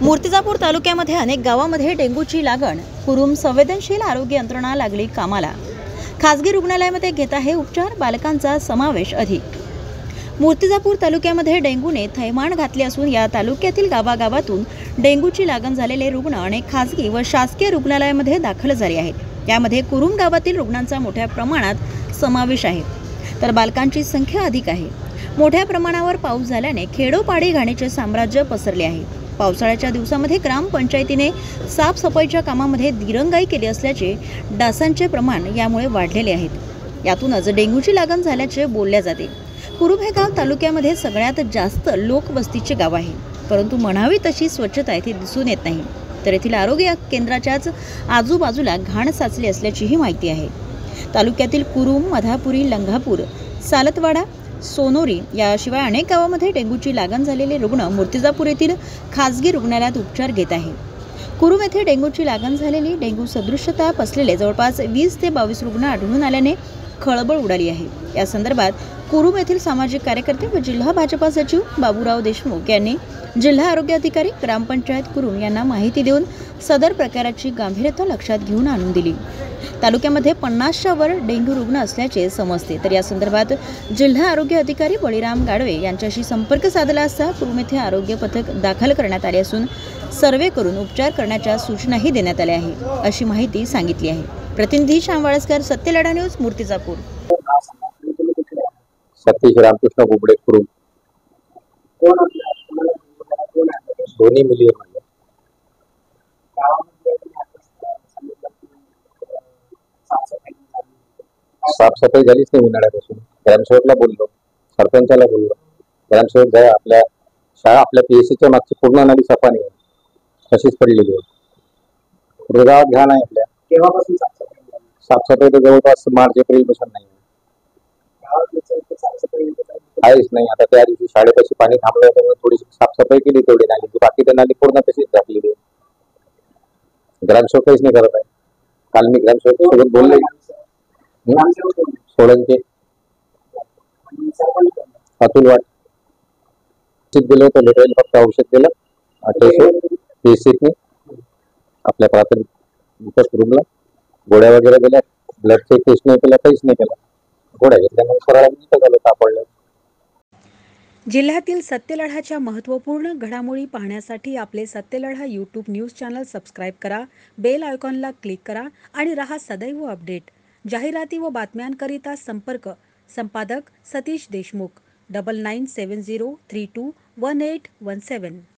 मूर्तिजापूर तालुक्यामध्ये अनेक गावांमध्ये डेंग्यूची लागण. कुरुम संवेदनशील आरोग्य यंत्रणा लागली कामाला. खासगी रुग्णालयामध्ये घेत आहे उपचार. बालकांचा समावेश अधिक. मूर्तिजापूर तालुक्यामध्ये डेंग्यूने थैमान घातले असून या तालुक्यातील गावागावातून डेंग्यूची लागण झालेले रुग्ण अनेक खासगी व शासकीय रुग्णालयामध्ये दाखल झाले आहेत. यामध्ये कुरुम गावातील रुग्णांचा मोठ्या प्रमाणात समावेश आहे, तर बालकांची संख्या अधिक आहे. मोठ्या प्रमाणावर पाऊस झाल्याने खेडोपाडी घाणीचे साम्राज्य पसरले आहे. पावसाळ्याच्या दिवसामध्ये ग्रामपंचायतीने साफसफाईच्या कामामध्ये दिरंगाई केली असल्याचे डासांचे प्रमाण यामुळे वाढलेले आहेत. यातूनच डेंग्यूची लागण झाल्याचे बोलले जाते. कुरुम हे गाव तालुक्यामध्ये सगळ्यात जास्त लोकवस्तीचे गाव आहे, परंतु म्हणावी तशी स्वच्छता येथे दिसून येत नाही. तर येथील आरोग्य केंद्राच्याच आजूबाजूला घाण साचली असल्याचीही माहिती आहे. तालुक्यातील कुरुम, मधापुरी, लंघापूर, सालतवाडा, सोनोरी याशिवाय अनेक गावांमध्ये डेंग्यूची लागण झालेले रुग्ण मूर्तिजापूर येथील खासगी रुग्णालयात उपचार घेत आहे. कुरुम येथे डेंग्यूची लागण झालेली डेंग्यू सदृश्यता असलेले जवळपास 20 ते 22 रुग्ण आढळून आल्याने खळबळ उडाली आहे. या संदर्भात कुरुम येथील सामाजिक कार्यकर्ते व जिल्हा भाजपा सचिव बाबूराव देशमुख यांनी जिल्हा आरोग्य अधिकारी, ग्रामपंचायत कुरुम यांना माहिती देऊन सदर प्रकाराची गांभीर्यता लक्षात घेऊन आणून दिली. तालुक्यामध्ये 50च्या वर डेंग्यू रुग्ण असल्याचे समजते. तर या संदर्भात जिल्हा आरोग्य अधिकारी बळीराम गाडवे यांच्याशी संपर्क साधला असता कुरुम येथे आरोग्य पथक दाखल करण्यात आले असून सर्वे करून उपचार करण्याच्या सूचनाही देण्यात आल्या आहे, अशी माहिती सांगितली आहे. प्रतिनिधी श्याम वाळस्कर, सत्यलढा न्यूज, मूर्तिजापूर. सतीश रामकृष्ण बुबडे, कुरुम. दोन्ही मुली आहे. साफसफाई झालीच नाही उन्हाळ्यापासून. ग्रामसेवकला बोललो, सरपंचाला बोललो. ग्रामसेवक जाय आपल्या शाळा, आपल्या PSCच्या मागची पूर्ण नाली सफा नाही, तशीच पडलेली आहे. पुढे गावात घाण आहे. आपल्या केव्हापासून साफसफाई तर जवळपास मार्च एप्रिल पासून नाही आहेच नाही. आता त्या दिवशी शाळेपाशी पाणी थांबलं होतं, थोडीशी साफसफाई केली तेवढी नाली, बाकी तर नाली पूर्ण तशीच झाकलेली आहे. ग्रामसेवक काहीच नाही करत आहे. काल मी ग्रामसेवक सोबत बोलले, सोळंके, अतुल वाट दिलं होतं. लेटवेल फक्त औषध दिलं, PSCने आपल्या प्राथमिक विकास रूमला गोळ्या वगैरे दिल्या. ब्लडचे टेस्ट नाही केला, काहीच नाही केला. गोळ्या घेतल्यानंतर झालं, सापडलं. जिल्ह्यातील सत्यलढाच्या महत्त्वपूर्ण घडामोडी पाहण्यासाठी आपले Satyaladha YouTube news channel subscribe करा, बेल आयकॉनला क्लिक करा आणि रहा सदैव अपडेट. जाहिराती व बातम्यांकरिता संपर्क संपादक सतीश देशमुख 9970321817.